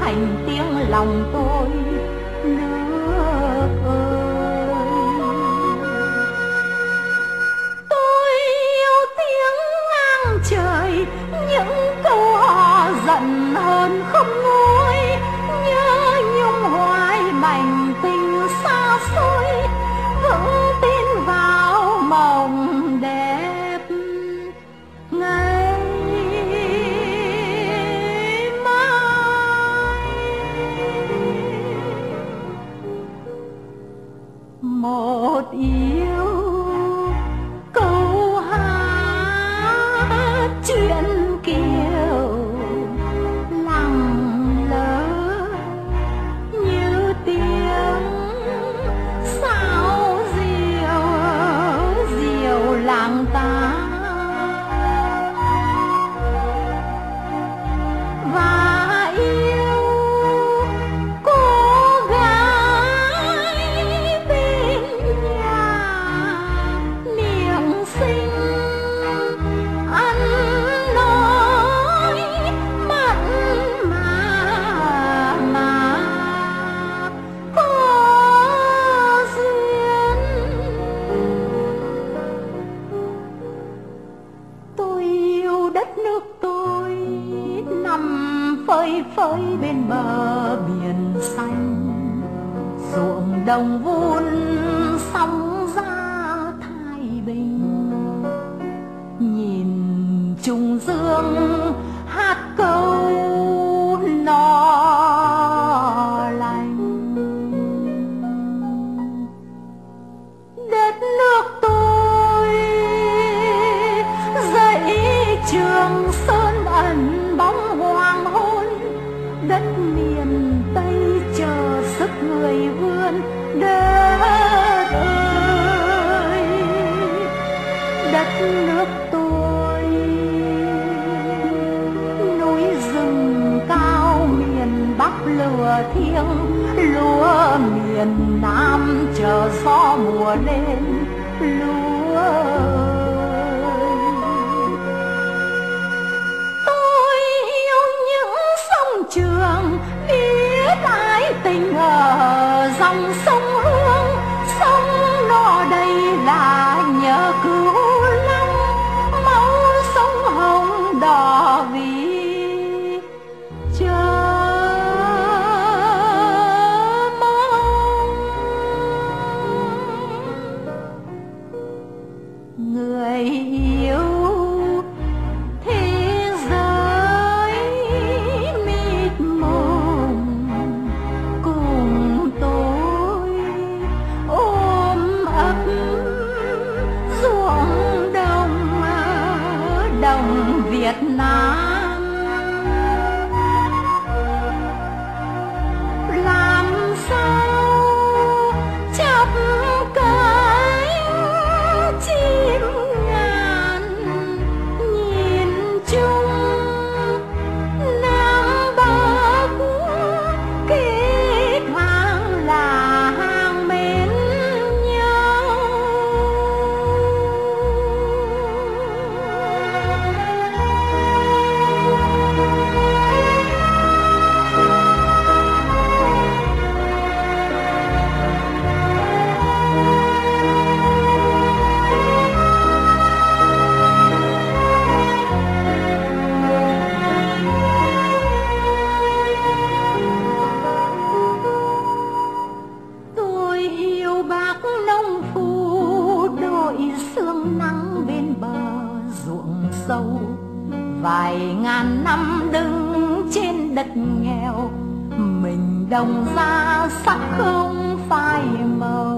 thành tiếng lòng tôi. Nước ơi, tôi yêu tiếng ngang trời, những câu hò giận hơn không nguôi, nhớ nhung hoài mảnh tình xa xôi, vững tin vào mộng đẹp ngày mai. Một yêu câu hát chuyện kiều lặng lẽ như tiếng sao diều diều làng ta, và yêu cô gái bên nhà miệng xinh ăn nói mặn mà có duyên. Tôi yêu đất nước tôi nằm phơi phới bên bờ biển xanh, ruộng đồng vun sóng ra thái bình, nhìn trung dương hát câu no lành. Đất nước tôi dãy Trường Sơn ẩn bóng hoàng hôn, đất miền Tây chờ sức người vươn. Đất ơi, đất nước tôi, núi rừng cao miền Bắc lửa thiêng, lúa miền Nam chờ gió mùa lên. Lúa ơi, tôi yêu những sông Trường, biết ái tình ở dòng sông Hương. Sông nó đây là nhờ Cửu Long, máu sông hồng đỏ vì chờ mong. Người yêu thế giới mịt mùng cùng tôi ôm ấp ruộng đồng Việt Nam. Làm sao chắp cánh chim ngàn nhìn chung Nam Bắc, kết hàng là hàng mến nhau. Tôi yêu bác nông phu đội sương nắng bên bờ ruộng sâu, vài ngàn năm đứng trên đất nghèo, mình đồng ra sắc không phai màu.